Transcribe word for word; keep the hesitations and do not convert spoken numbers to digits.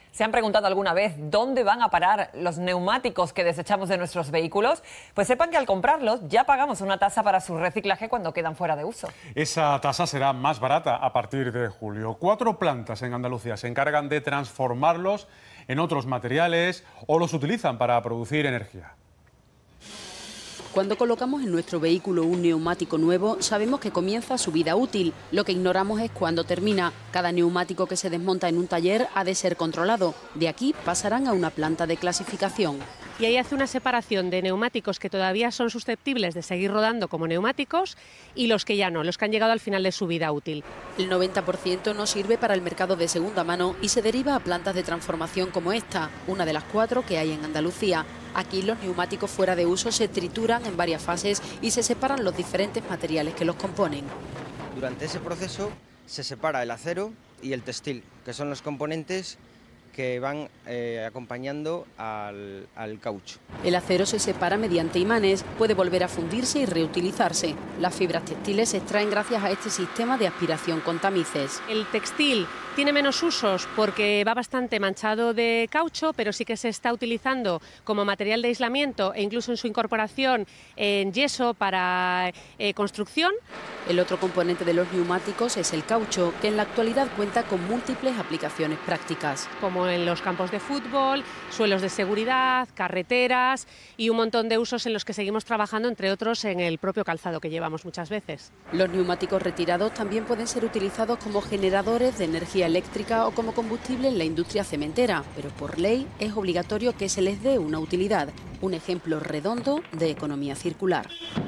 ¿Se han preguntado alguna vez dónde van a parar los neumáticos que desechamos de nuestros vehículos? Pues sepan que al comprarlos ya pagamos una tasa para su reciclaje cuando quedan fuera de uso. Esa tasa será más barata a partir de julio. Cuatro plantas en Andalucía se encargan de transformarlos en otros materiales o los utilizan para producir energía. Cuando colocamos en nuestro vehículo un neumático nuevo, sabemos que comienza su vida útil. Lo que ignoramos es cuándo termina. Cada neumático que se desmonta en un taller ha de ser controlado. De aquí pasarán a una planta de clasificación. Y ahí hace una separación de neumáticos que todavía son susceptibles de seguir rodando como neumáticos y los que ya no, los que han llegado al final de su vida útil. El noventa por ciento no sirve para el mercado de segunda mano y se deriva a plantas de transformación como esta, una de las cuatro que hay en Andalucía. Aquí los neumáticos fuera de uso se trituran en varias fases y se separan los diferentes materiales que los componen. Durante ese proceso se separa el acero y el textil, que son los componentes que van eh, acompañando al, al caucho. El acero se separa mediante imanes, puede volver a fundirse y reutilizarse. Las fibras textiles se extraen gracias a este sistema de aspiración con tamices. El textil tiene menos usos porque va bastante manchado de caucho, pero sí que se está utilizando como material de aislamiento e incluso en su incorporación en yeso para eh, construcción. El otro componente de los neumáticos es el caucho, que en la actualidad cuenta con múltiples aplicaciones prácticas. Como en los campos de fútbol, suelos de seguridad, carreteras y un montón de usos en los que seguimos trabajando, entre otros en el propio calzado que llevamos muchas veces. Los neumáticos retirados también pueden ser utilizados como generadores de energía eléctrica o como combustible en la industria cementera, pero por ley es obligatorio que se les dé una utilidad, un ejemplo redondo de economía circular.